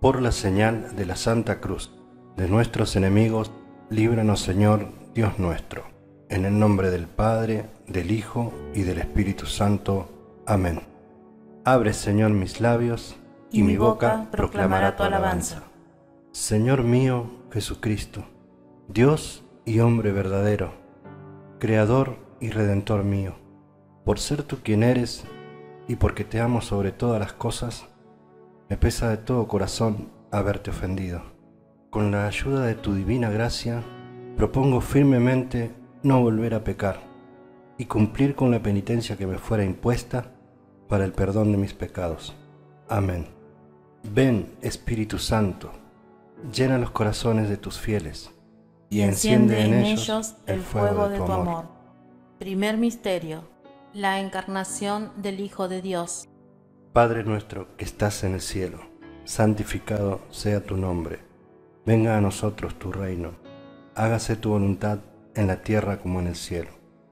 Por la señal de la Santa Cruz de nuestros enemigos, líbranos, Señor, Dios nuestro. En el nombre del Padre, del Hijo y del Espíritu Santo. Amén. Abre, Señor, mis labios, y mi boca proclamará tu alabanza. Señor mío Jesucristo, Dios y hombre verdadero, Creador y Redentor mío, por ser tú quien eres y porque te amo sobre todas las cosas, me pesa de todo corazón haberte ofendido. Con la ayuda de tu divina gracia, propongo firmemente no volver a pecar y cumplir con la penitencia que me fuera impuesta para el perdón de mis pecados. Amén. Ven, Espíritu Santo, llena los corazones de tus fieles y enciende en ellos el fuego de tu amor. Primer misterio: la encarnación del Hijo de Dios. Padre nuestro que estás en el cielo, santificado sea tu nombre. Venga a nosotros tu reino. Hágase tu voluntad en la tierra como en el cielo.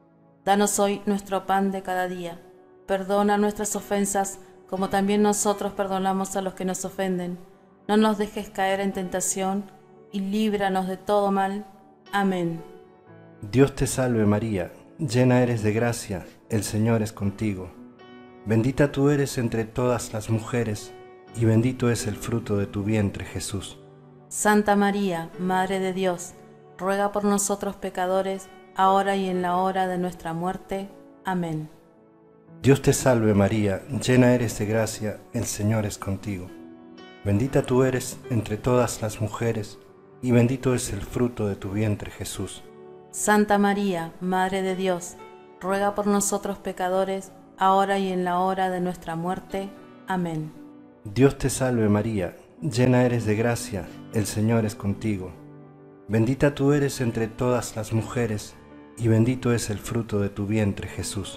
Danos hoy nuestro pan de cada día. Perdona nuestras ofensas, como también nosotros perdonamos a los que nos ofenden. No nos dejes caer en tentación, y líbranos de todo mal. Amén. Dios te salve María, llena eres de gracia, el Señor es contigo. Bendita tú eres entre todas las mujeres, y bendito es el fruto de tu vientre, Jesús. Santa María, Madre de Dios, ruega por nosotros pecadores, ahora y en la hora de nuestra muerte. Amén. Dios te salve María, llena eres de gracia, el Señor es contigo. Bendita tú eres entre todas las mujeres, y bendito es el fruto de tu vientre, Jesús. Santa María, Madre de Dios, ruega por nosotros pecadores, ahora y en la hora de nuestra muerte. Amén. Dios te salve María, llena eres de gracia, el Señor es contigo. Bendita tú eres entre todas las mujeres, y bendito es el fruto de tu vientre, Jesús.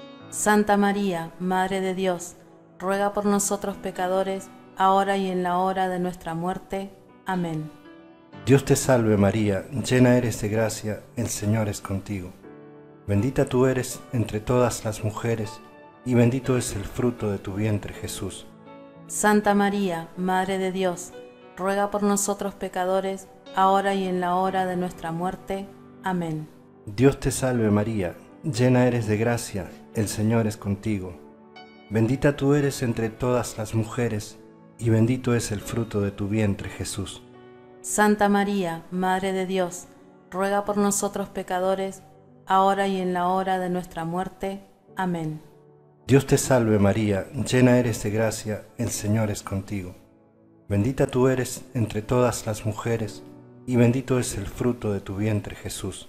Santa María, Madre de Dios, ruega por nosotros pecadores, ahora y en la hora de nuestra muerte. Amén. Dios te salve María, llena eres de gracia, el Señor es contigo. Bendita tú eres entre todas las mujeres, y bendito es el fruto de tu vientre, Jesús. Santa María, Madre de Dios, ruega por nosotros pecadores, ahora y en la hora de nuestra muerte. Amén. Dios te salve María, llena eres de gracia, el Señor es contigo. Bendita tú eres entre todas las mujeres, y bendito es el fruto de tu vientre, Jesús. Santa María, Madre de Dios, ruega por nosotros pecadores, ahora y en la hora de nuestra muerte. Amén. Dios te salve María, llena eres de gracia, el Señor es contigo. Bendita tú eres entre todas las mujeres, y bendito es el fruto de tu vientre, Jesús.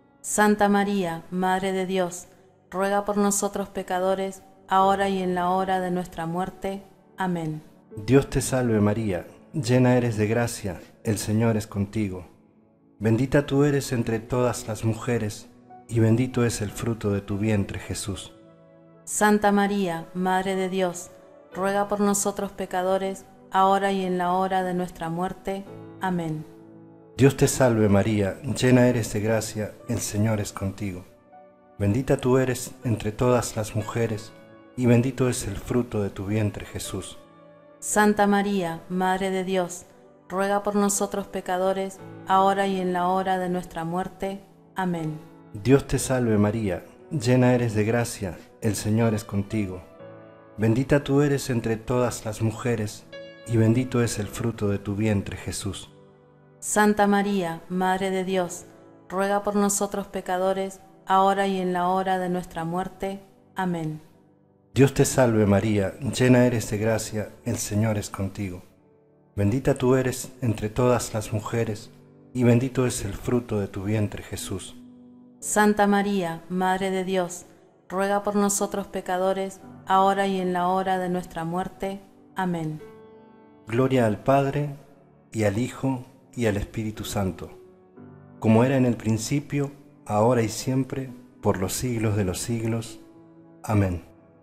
Santa María, Madre de Dios, ruega por nosotros pecadores, ahora y en la hora de nuestra muerte. Amén. Dios te salve María, llena eres de gracia, el Señor es contigo. Bendita tú eres entre todas las mujeres, y bendito es el fruto de tu vientre, Jesús. Santa María, Madre de Dios, ruega por nosotros pecadores, ahora y en la hora de nuestra muerte. Amén. Dios te salve María, llena eres de gracia, el Señor es contigo. Bendita tú eres entre todas las mujeres, y bendito es el fruto de tu vientre, Jesús. Santa María, Madre de Dios, ruega por nosotros pecadores, ahora y en la hora de nuestra muerte. Amén. Dios te salve María, llena eres de gracia, el Señor es contigo. Bendita tú eres entre todas las mujeres, y bendito es el fruto de tu vientre, Jesús. Santa María, Madre de Dios, ruega por nosotros pecadores, ahora y en la hora de nuestra muerte. Amén. Dios te salve María, llena eres de gracia, el Señor es contigo. Bendita tú eres entre todas las mujeres, y bendito es el fruto de tu vientre, Jesús. Santa María, Madre de Dios, ruega por nosotros pecadores, ahora y en la hora de nuestra muerte. Amén. Gloria al Padre, y al Hijo, y al Espíritu Santo, como era en el principio, ahora y siempre, por los siglos de los siglos. Amén.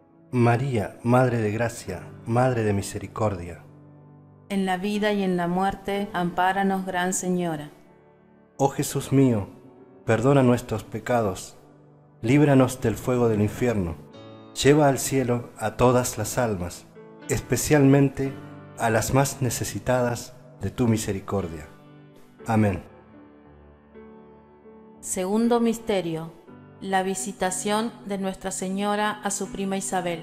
María, Madre de Gracia, Madre de Misericordia. En la vida y en la muerte, ampáranos, Gran Señora. Oh Jesús mío, perdona nuestros pecados, líbranos del fuego del infierno, lleva al cielo a todas las almas, especialmente a las más necesitadas de tu misericordia. Amén. Segundo misterio: la visitación de Nuestra Señora a su prima Isabel.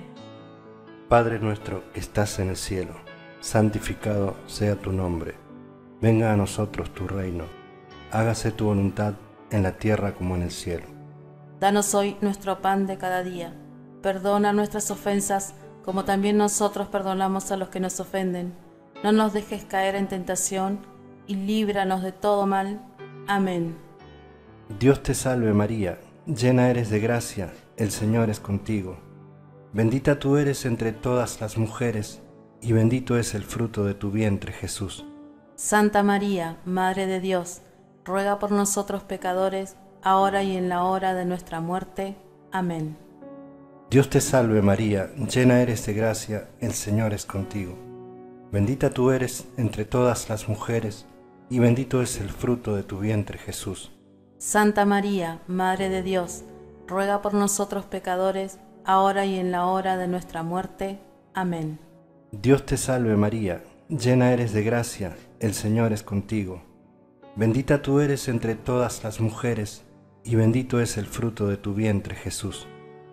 Padre nuestro que estás en el cielo, santificado sea tu nombre. Venga a nosotros tu reino. Hágase tu voluntad en la tierra como en el cielo. Danos hoy nuestro pan de cada día. Perdona nuestras ofensas, como también nosotros perdonamos a los que nos ofenden. No nos dejes caer en tentación, y líbranos de todo mal. Amén. Dios te salve María, llena eres de gracia, el Señor es contigo. Bendita tú eres entre todas las mujeres, y bendito es el fruto de tu vientre, Jesús. Santa María, Madre de Dios, ruega por nosotros pecadores, ahora y en la hora de nuestra muerte. Amén. Dios te salve María, llena eres de gracia, el Señor es contigo. Bendita tú eres entre todas las mujeres, y bendito es el fruto de tu vientre, Jesús. Santa María, Madre de Dios, ruega por nosotros pecadores, ahora y en la hora de nuestra muerte. Amén. Dios te salve María, llena eres de gracia, el Señor es contigo. Bendita tú eres entre todas las mujeres, y bendito es el fruto de tu vientre, Jesús.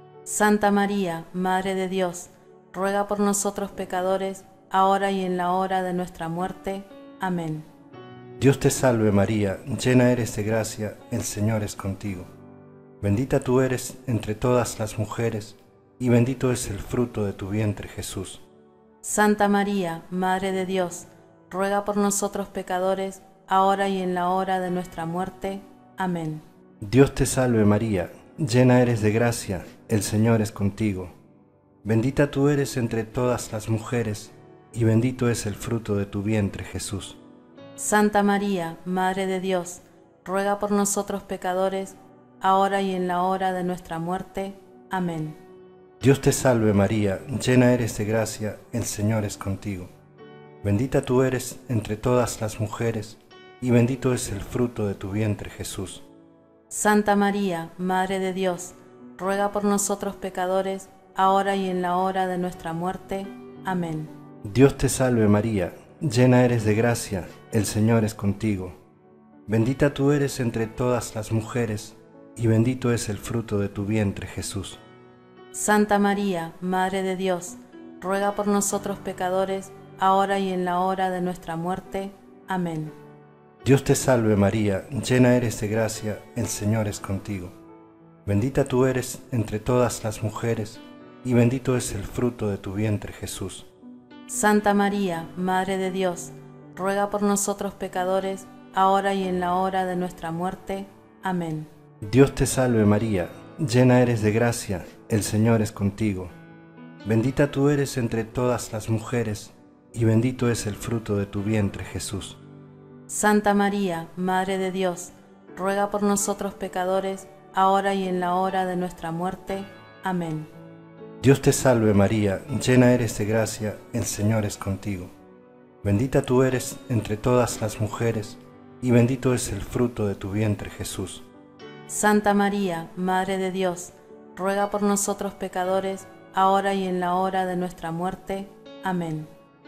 Santa María, Madre de Dios, ruega por nosotros pecadores, ahora y en la hora de nuestra muerte. Amén. Dios te salve María, llena eres de gracia, el Señor es contigo. Bendita tú eres entre todas las mujeres, y bendito es el fruto de tu vientre, Jesús. Santa María, Madre de Dios, ruega por nosotros pecadores, ahora y en la hora de nuestra muerte. Amén. Dios te salve María, llena eres de gracia, el Señor es contigo. Bendita tú eres entre todas las mujeres, y bendito es el fruto de tu vientre, Jesús. Santa María, Madre de Dios, ruega por nosotros pecadores, ahora y en la hora de nuestra muerte. Amén. Dios te salve María, llena eres de gracia, el Señor es contigo. Bendita tú eres entre todas las mujeres, y bendito es el fruto de tu vientre, Jesús. Santa María, Madre de Dios, ruega por nosotros pecadores, ahora y en la hora de nuestra muerte. Amén. Dios te salve María, llena eres de gracia, el Señor es contigo. Bendita tú eres entre todas las mujeres, y bendito es el fruto de tu vientre, Jesús. Santa María, Madre de Dios, ruega por nosotros pecadores, ahora y en la hora de nuestra muerte. Amén. Dios te salve María, llena eres de gracia, el Señor es contigo. Bendita tú eres entre todas las mujeres, y bendito es el fruto de tu vientre, Jesús. Santa María, Madre de Dios, ruega por nosotros pecadores, ahora y en la hora de nuestra muerte. Amén. Dios te salve María, llena eres de gracia, el Señor es contigo. Bendita tú eres entre todas las mujeres, y bendito es el fruto de tu vientre, Jesús. Santa María, Madre de Dios, ruega por nosotros pecadores, ahora y en la hora de nuestra muerte. Amén. Dios te salve María, llena eres de gracia, el Señor es contigo. Bendita tú eres entre todas las mujeres, y bendito es el fruto de tu vientre, Jesús. Santa María, Madre de Dios, ruega por nosotros pecadores, ahora y en la hora de nuestra muerte. Amén.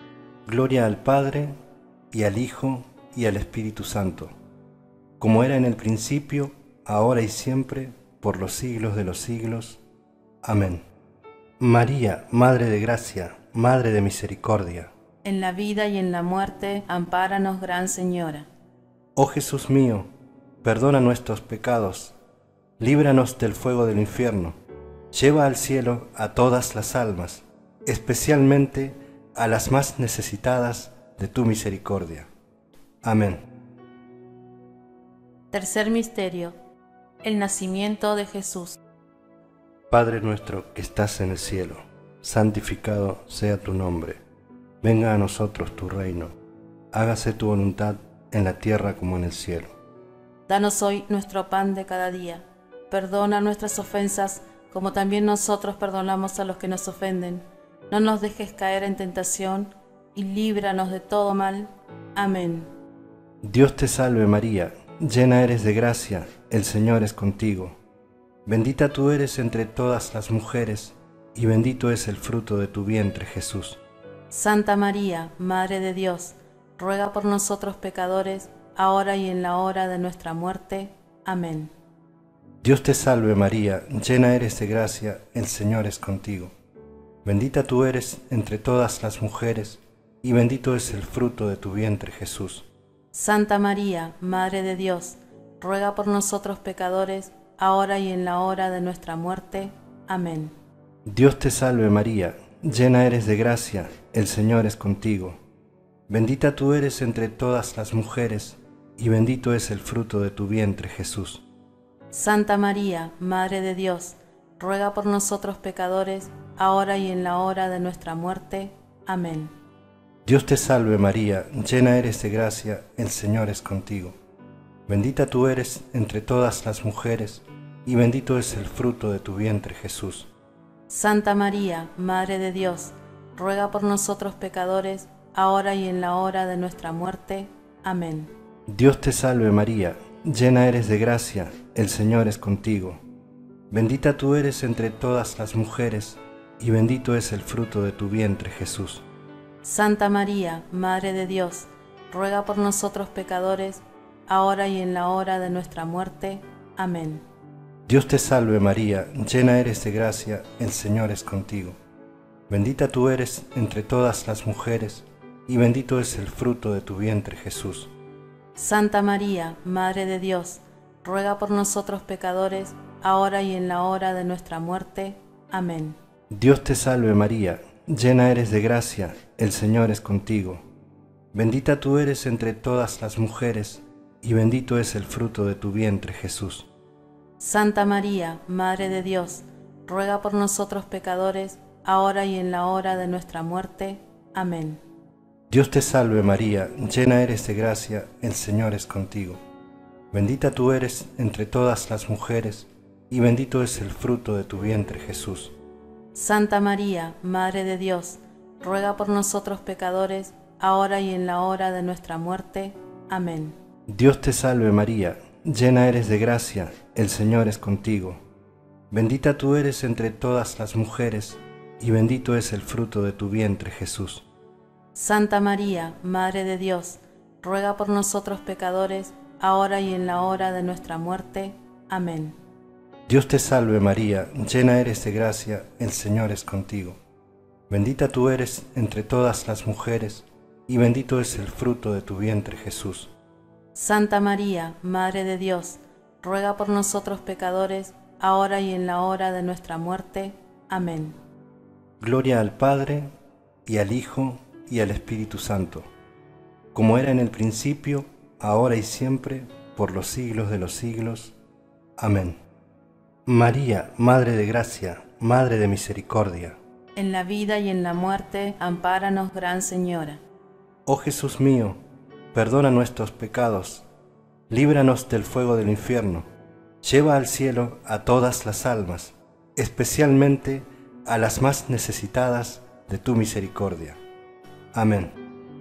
Gloria al Padre, y al Hijo, y al Espíritu Santo, como era en el principio, ahora y siempre, por los siglos de los siglos. Amén. María, Madre de Gracia, Madre de Misericordia. En la vida y en la muerte, ampáranos, Gran Señora. Oh Jesús mío, perdona nuestros pecados, líbranos del fuego del infierno, lleva al cielo a todas las almas, especialmente a las más necesitadas de tu misericordia. Amén. Tercer misterio: el nacimiento de Jesús. Padre nuestro que estás en el cielo, santificado sea tu nombre. Venga a nosotros tu reino. Hágase tu voluntad en la tierra como en el cielo. Danos hoy nuestro pan de cada día. Perdona nuestras ofensas, como también nosotros perdonamos a los que nos ofenden. No nos dejes caer en tentación, y líbranos de todo mal. Amén. Dios te salve María, llena eres de gracia, el Señor es contigo. Bendita tú eres entre todas las mujeres, y bendito es el fruto de tu vientre, Jesús. Santa María, Madre de Dios, ruega por nosotros pecadores, ahora y en la hora de nuestra muerte. Amén. Dios te salve María, llena eres de gracia, el Señor es contigo. Bendita tú eres entre todas las mujeres, y bendito es el fruto de tu vientre Jesús. Santa María, Madre de Dios, ruega por nosotros pecadores, ahora y en la hora de nuestra muerte. Amén. Dios te salve María, llena eres de gracia, el Señor es contigo. Bendita tú eres entre todas las mujeres, y bendito es el fruto de tu vientre Jesús. Santa María, Madre de Dios, ruega por nosotros pecadores, ahora y en la hora de nuestra muerte. Amén. Dios te salve María, llena eres de gracia, el Señor es contigo. Bendita tú eres entre todas las mujeres, y bendito es el fruto de tu vientre Jesús. Santa María, Madre de Dios, ruega por nosotros pecadores, ahora y en la hora de nuestra muerte. Amén. Dios te salve María, llena eres de gracia, el Señor es contigo. Bendita tú eres entre todas las mujeres, y bendito es el fruto de tu vientre Jesús. Santa María, Madre de Dios, ruega por nosotros pecadores, ahora y en la hora de nuestra muerte. Amén. Dios te salve María, llena eres de gracia, el Señor es contigo. Bendita tú eres entre todas las mujeres, y bendito es el fruto de tu vientre Jesús. Santa María, Madre de Dios, ruega por nosotros pecadores, ahora y en la hora de nuestra muerte. Amén. Dios te salve María, llena eres de gracia, el Señor es contigo. Bendita tú eres entre todas las mujeres, y bendito es el fruto de tu vientre Jesús. Santa María, Madre de Dios, ruega por nosotros pecadores, ahora y en la hora de nuestra muerte. Amén. Dios te salve María, llena eres de gracia, el Señor es contigo. Bendita tú eres entre todas las mujeres, y bendito es el fruto de tu vientre Jesús. Santa María, Madre de Dios, ruega por nosotros pecadores, ahora y en la hora de nuestra muerte. Amén. Dios te salve María, llena eres de gracia, el Señor es contigo. Bendita tú eres entre todas las mujeres, y bendito es el fruto de tu vientre Jesús. Santa María, Madre de Dios, ruega por nosotros pecadores, ahora y en la hora de nuestra muerte. Amén. Dios te salve María, llena eres de gracia, el Señor es contigo. Bendita tú eres entre todas las mujeres, y bendito es el fruto de tu vientre Jesús. Santa María, Madre de Dios, ruega por nosotros pecadores, ahora y en la hora de nuestra muerte. Amén. Gloria al Padre, y al Hijo, y al Espíritu Santo, como era en el principio, ahora y siempre, por los siglos de los siglos. Amén. María, Madre de Gracia, Madre de Misericordia. En la vida y en la muerte, ampáranos, Gran Señora. Oh Jesús mío, perdona nuestros pecados, líbranos del fuego del infierno, lleva al cielo a todas las almas, especialmente a las más necesitadas de tu misericordia. Amén.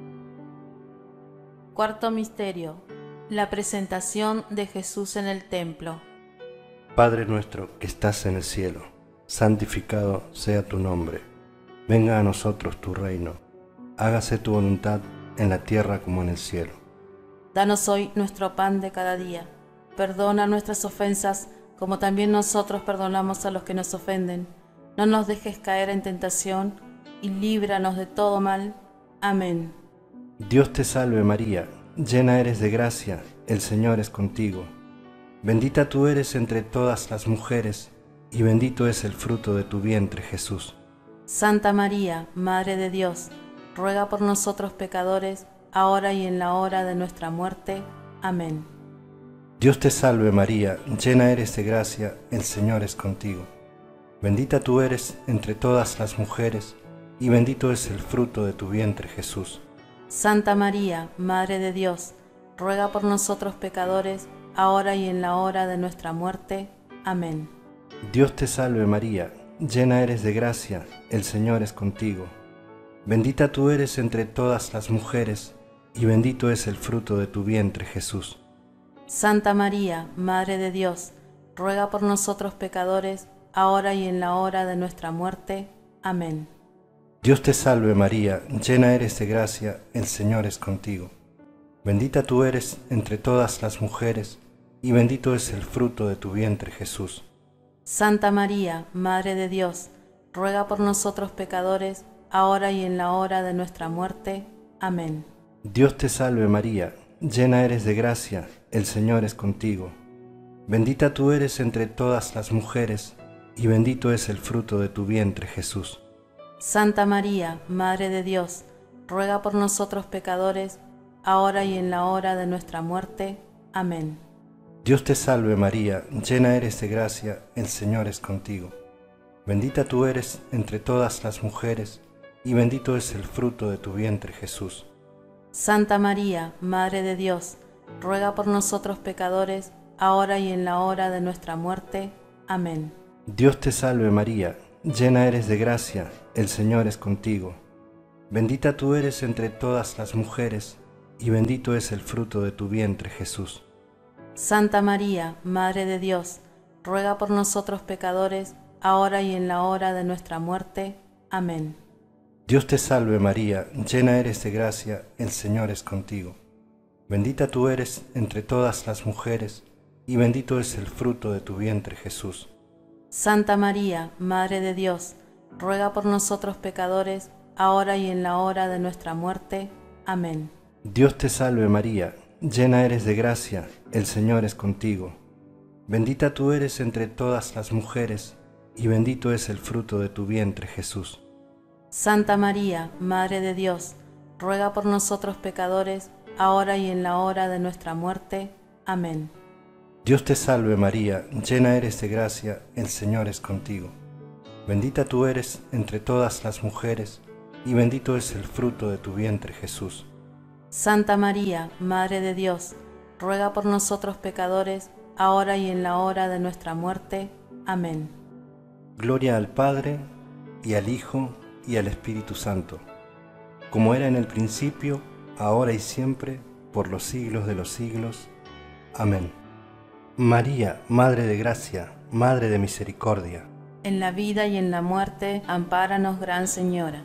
Cuarto misterio: la presentación de Jesús en el templo. Padre nuestro que estás en el cielo, santificado sea tu nombre. Venga a nosotros tu reino. Hágase tu voluntad en la tierra como en el cielo. Danos hoy nuestro pan de cada día. Perdona nuestras ofensas, como también nosotros perdonamos a los que nos ofenden. No nos dejes caer en tentación, y líbranos de todo mal. Amén. Dios te salve María, llena eres de gracia, el Señor es contigo. Bendita tú eres entre todas las mujeres, y bendito es el fruto de tu vientre Jesús. Santa María, Madre de Dios, ruega por nosotros pecadores, ahora y en la hora de nuestra muerte. Amén. Dios te salve María, llena eres de gracia, el Señor es contigo. Bendita tú eres entre todas las mujeres, y bendito es el fruto de tu vientre Jesús. Santa María, Madre de Dios, ruega por nosotros pecadores, ahora y en la hora de nuestra muerte. Amén. Dios te salve María, llena eres de gracia, el Señor es contigo. Bendita tú eres entre todas las mujeres, y bendito es el fruto de tu vientre Jesús. Santa María, Madre de Dios, ruega por nosotros pecadores, ahora y en la hora de nuestra muerte. Amén. Dios te salve María, llena eres de gracia, el Señor es contigo. Bendita tú eres entre todas las mujeres, y bendito es el fruto de tu vientre Jesús. Santa María, Madre de Dios, ruega por nosotros pecadores, ahora y en la hora de nuestra muerte. Amén. Dios te salve María, llena eres de gracia, el Señor es contigo. Bendita tú eres entre todas las mujeres, y bendito es el fruto de tu vientre Jesús. Santa María, Madre de Dios, ruega por nosotros pecadores, ahora y en la hora de nuestra muerte. Amén. Dios te salve María, llena eres de gracia, el Señor es contigo. Bendita tú eres entre todas las mujeres, y bendito es el fruto de tu vientre Jesús. Santa María, Madre de Dios, ruega por nosotros pecadores, ahora y en la hora de nuestra muerte. Amén. Dios te salve María, llena eres de gracia, el Señor es contigo. Bendita tú eres entre todas las mujeres, y bendito es el fruto de tu vientre Jesús. Santa María, Madre de Dios, ruega por nosotros pecadores, ahora y en la hora de nuestra muerte. Amén. Dios te salve María, llena eres de gracia, el Señor es contigo. Bendita tú eres entre todas las mujeres, y bendito es el fruto de tu vientre Jesús. Santa María, Madre de Dios, ruega por nosotros pecadores, ahora y en la hora de nuestra muerte. Amén. Dios te salve María, llena eres de gracia, el Señor es contigo. Bendita tú eres entre todas las mujeres, y bendito es el fruto de tu vientre Jesús. Santa María, Madre de Dios, ruega por nosotros pecadores, ahora y en la hora de nuestra muerte. Amén. Dios te salve María, llena eres de gracia, el Señor es contigo. Bendita tú eres entre todas las mujeres, y bendito es el fruto de tu vientre Jesús. Santa María, Madre de Dios, ruega por nosotros pecadores, ahora y en la hora de nuestra muerte. Amén. Gloria al Padre, y al Hijo, y al Espíritu Santo, como era en el principio, ahora y siempre, por los siglos de los siglos. Amén. María, Madre de Gracia, Madre de Misericordia. En la vida y en la muerte, ampáranos, Gran Señora.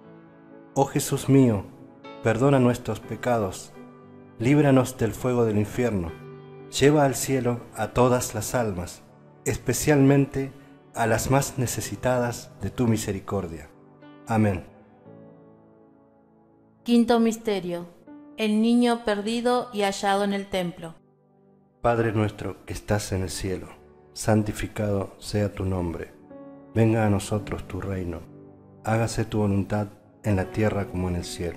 Oh Jesús mío, perdona nuestros pecados, líbranos del fuego del infierno, lleva al cielo a todas las almas, especialmente a las más necesitadas de tu misericordia. Amén. Quinto misterio: el niño perdido y hallado en el templo. Padre nuestro que estás en el cielo, santificado sea tu nombre. Venga a nosotros tu reino. Hágase tu voluntad en la tierra como en el cielo.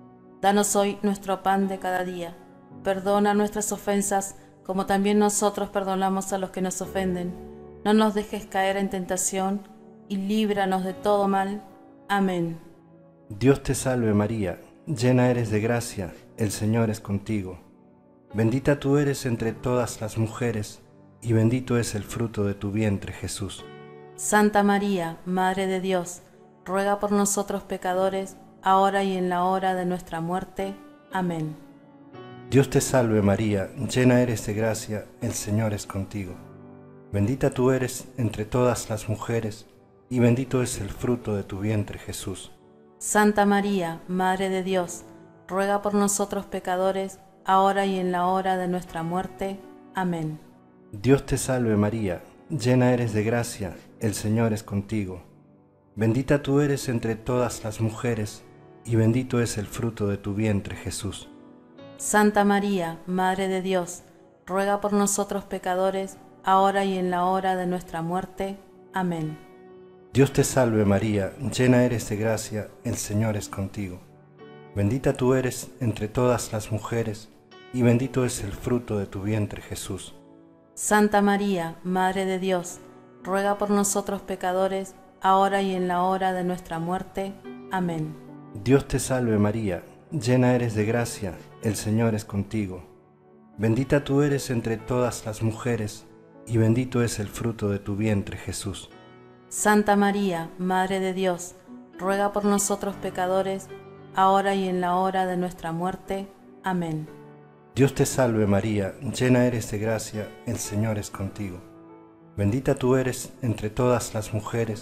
Danos hoy nuestro pan de cada día. Perdona nuestras ofensas, como también nosotros perdonamos a los que nos ofenden. No nos dejes caer en tentación, y líbranos de todo mal. Amén. Dios te salve María, llena eres de gracia, el Señor es contigo. Bendita tú eres entre todas las mujeres, y bendito es el fruto de tu vientre Jesús. Santa María, Madre de Dios, ruega por nosotros pecadores, ahora y en la hora de nuestra muerte. Amén. Dios te salve María, llena eres de gracia, el Señor es contigo. Bendita tú eres entre todas las mujeres, y bendito es el fruto de tu vientre Jesús. Santa María, Madre de Dios, ruega por nosotros pecadores, ahora y en la hora de nuestra muerte. Amén. Dios te salve María, llena eres de gracia, el Señor es contigo. Bendita tú eres entre todas las mujeres, y bendito es el fruto de tu vientre Jesús. Santa María, Madre de Dios, ruega por nosotros pecadores, ahora y en la hora de nuestra muerte. Amén. Dios te salve María, llena eres de gracia, el Señor es contigo. Bendita tú eres entre todas las mujeres, y bendito es el fruto de tu vientre Jesús. Santa María, Madre de Dios, ruega por nosotros pecadores, ahora y en la hora de nuestra muerte. Amén. Dios te salve María, llena eres de gracia, el Señor es contigo. Bendita tú eres entre todas las mujeres, y bendito es el fruto de tu vientre Jesús. Santa María, Madre de Dios, ruega por nosotros pecadores, ahora y en la hora de nuestra muerte. Amén. Dios te salve María, llena eres de gracia, el Señor es contigo. Bendita tú eres entre todas las mujeres,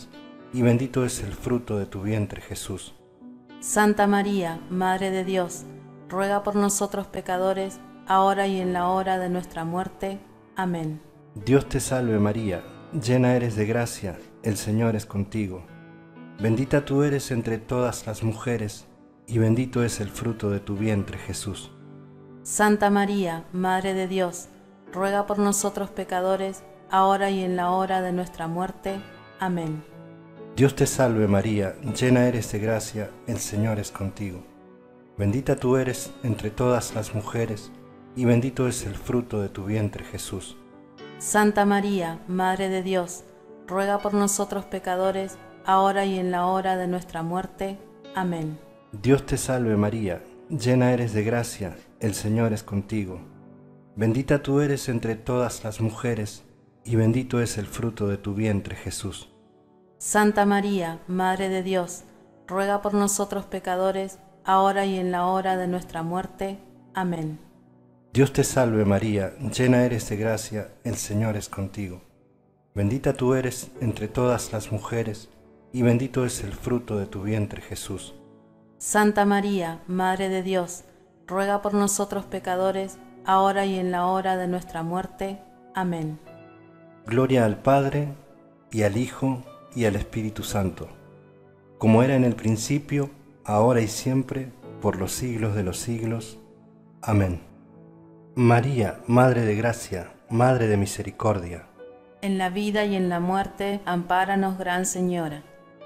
y bendito es el fruto de tu vientre, Jesús. Santa María, Madre de Dios, ruega por nosotros pecadores, ahora y en la hora de nuestra muerte. Amén. Dios te salve María, llena eres de gracia, el Señor es contigo. Bendita tú eres entre todas las mujeres, y bendito es el fruto de tu vientre, Jesús. Santa María, Madre de Dios, ruega por nosotros pecadores, ahora y en la hora de nuestra muerte. Amén. Dios te salve María, llena eres de gracia, el Señor es contigo. Bendita tú eres entre todas las mujeres, y bendito es el fruto de tu vientre, Jesús. Santa María, Madre de Dios, ruega por nosotros pecadores, ahora y en la hora de nuestra muerte. Amén. Dios te salve María, llena eres de gracia, el Señor es contigo. Bendita tú eres entre todas las mujeres, y bendito es el fruto de tu vientre, Jesús. Santa María, Madre de Dios, ruega por nosotros pecadores, ahora y en la hora de nuestra muerte. Amén. Dios te salve María, llena eres de gracia, el Señor es contigo. Bendita tú eres entre todas las mujeres, y bendito es el fruto de tu vientre, Jesús. Santa María, Madre de Dios, ruega por nosotros pecadores, ahora y en la hora de nuestra muerte. Amén. Gloria al Padre, y al Hijo, y al Espíritu Santo, como era en el principio, ahora y siempre, por los siglos de los siglos. Amén. María, Madre de Gracia, Madre de Misericordia, En la vida y en la muerte, ampáranos, Gran Señora.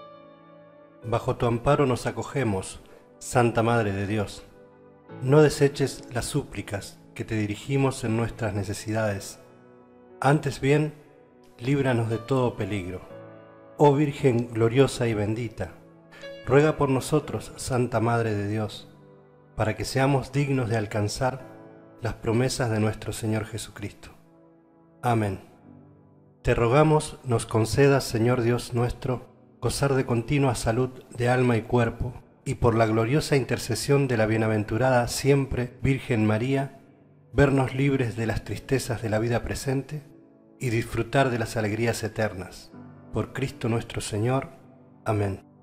bajo tu amparo nos acogemos, Santa Madre de Dios. No deseches las súplicas que te dirigimos en nuestras necesidades. Antes bien, líbranos de todo peligro. Oh Virgen gloriosa y bendita, ruega por nosotros, Santa Madre de Dios, para que seamos dignos de alcanzar las promesas de nuestro Señor Jesucristo. Amén. Te rogamos nos concedas, Señor Dios nuestro, gozar de continua salud de alma y cuerpo, y por la gloriosa intercesión de la bienaventurada siempre Virgen María, vernos libres de las tristezas de la vida presente y disfrutar de las alegrías eternas. Por Cristo nuestro Señor. Amén.